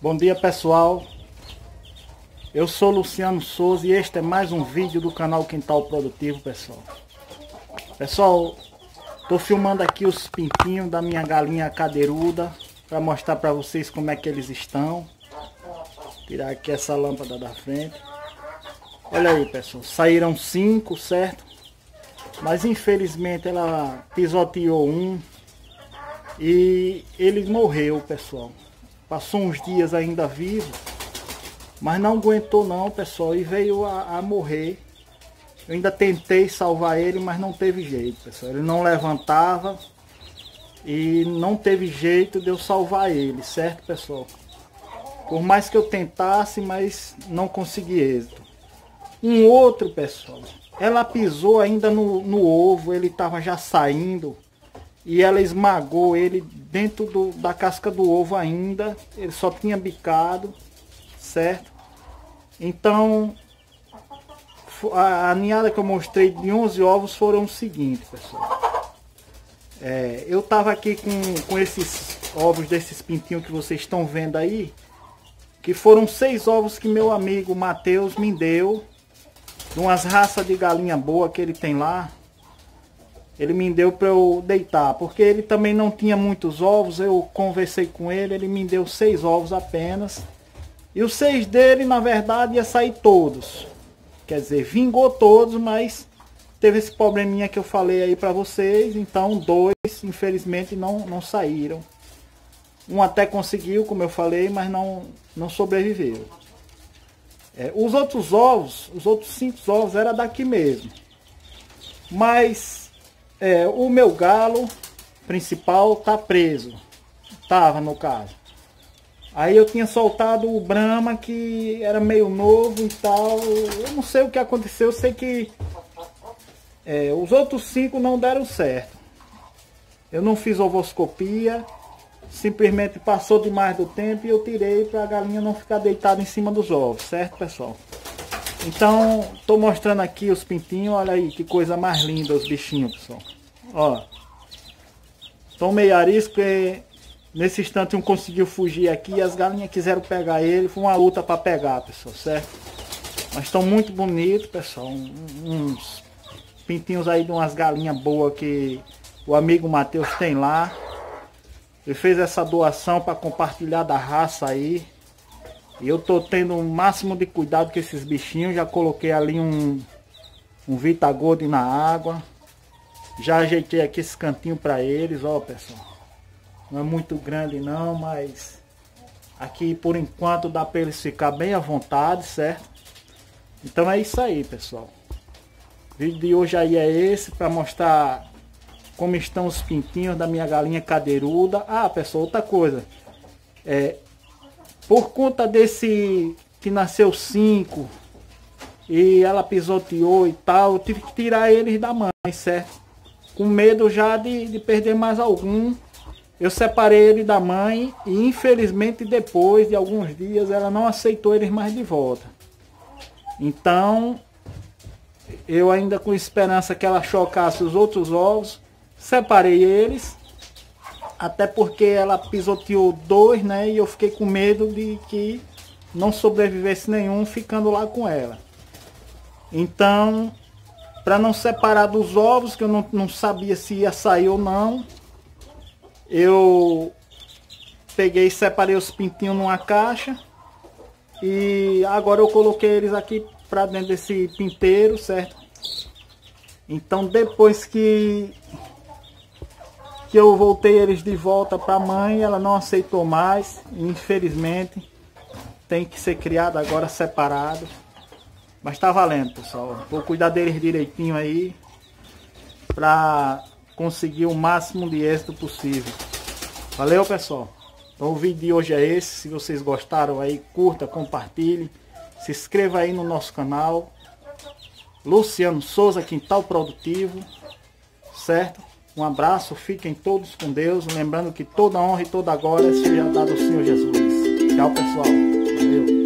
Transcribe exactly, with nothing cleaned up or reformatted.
Bom dia, pessoal, eu sou Luciano Souza e este é mais um vídeo do canal Quintal Produtivo, pessoal. Pessoal, tô filmando aqui os pintinhos da minha galinha cadeiruda para mostrar para vocês como é que eles estão. Tirar aqui essa lâmpada da frente. Olha aí, pessoal, saíram cinco, certo? Mas infelizmente ela pisoteou um e ele morreu, pessoal. Passou uns dias ainda vivo, mas não aguentou não, pessoal, e veio a, a morrer. Eu ainda tentei salvar ele, mas não teve jeito, pessoal. Ele não levantava e não teve jeito de eu salvar ele, certo, pessoal? Por mais que eu tentasse, mas não consegui êxito. Um outro, pessoal, ela pisou ainda no, no ovo, ele estava já saindo. E ela esmagou ele dentro do, da casca do ovo ainda. Ele só tinha bicado, certo? Então, a, a ninhada que eu mostrei de onze ovos foram o seguinte, pessoal. É, eu tava aqui com, com esses ovos desses pintinhos que vocês estão vendo aí. Que foram seis ovos que meu amigo Matheus me deu. De umas raças de galinha boa que ele tem lá. Ele me deu para eu deitar, porque ele também não tinha muitos ovos. Eu conversei com ele, ele me deu seis ovos apenas. E os seis dele, na verdade, ia sair todos. Quer dizer, vingou todos, mas teve esse probleminha que eu falei aí para vocês. Então, dois, infelizmente, não, não saíram. Um até conseguiu, como eu falei, mas não, não sobreviveu. É, os outros ovos, os outros cinco ovos, era daqui mesmo. Mas... É, o meu galo principal tá preso. Tava, no caso. Aí eu tinha soltado o Brahma, que era meio novo e tal. Eu não sei o que aconteceu. Eu sei que é, os outros cinco não deram certo. Eu não fiz ovoscopia. Simplesmente passou demais do tempo e eu tirei para a galinha não ficar deitada em cima dos ovos. Certo, pessoal? Então, tô mostrando aqui os pintinhos. Olha aí, que coisa mais linda os bichinhos, pessoal. Ó. Tô meio arisco porque nesse instante um conseguiu fugir aqui e as galinhas quiseram pegar ele. Foi uma luta para pegar, pessoal, certo? Mas estão muito bonitos, pessoal. Uns pintinhos aí de umas galinhas boas que o amigo Matheus tem lá. Ele fez essa doação para compartilhar da raça aí. E eu tô tendo o máximo de cuidado com esses bichinhos. Já coloquei ali um, um Vitagold na água. Já ajeitei aqui esse cantinho para eles, ó, pessoal. Não é muito grande não, mas aqui por enquanto dá para eles ficar bem à vontade, certo? Então é isso aí, pessoal. O vídeo de hoje aí é esse, para mostrar como estão os pintinhos da minha galinha cadeiruda. Ah, pessoal, outra coisa. É... Por conta desse que nasceu cinco e ela pisoteou e tal, eu tive que tirar eles da mãe, certo? Com medo já de, de perder mais algum. Eu separei ele da mãe e infelizmente depois de alguns dias ela não aceitou eles mais de volta. Então, eu ainda com esperança que ela chocasse os outros ovos, separei eles. Até porque ela pisoteou dois, né? E eu fiquei com medo de que não sobrevivesse nenhum ficando lá com ela. Então, para não separar dos ovos, que eu não, não sabia se ia sair ou não, eu peguei e separei os pintinhos numa caixa. E agora eu coloquei eles aqui para dentro desse pinteiro, certo? Então, depois que... que eu voltei eles de volta para a mãe, ela não aceitou mais, infelizmente tem que ser criado agora separado, mas tá valendo, pessoal. Vou cuidar deles direitinho aí para conseguir o máximo de êxito possível. Valeu, pessoal. Então o vídeo de hoje é esse. Se vocês gostaram aí, curta, compartilhe, se inscreva aí no nosso canal Luciano Souza Quintal Produtivo, certo? Um abraço, fiquem todos com Deus. Lembrando que toda honra e toda glória seja dada ao Senhor Jesus. Tchau, pessoal. Valeu.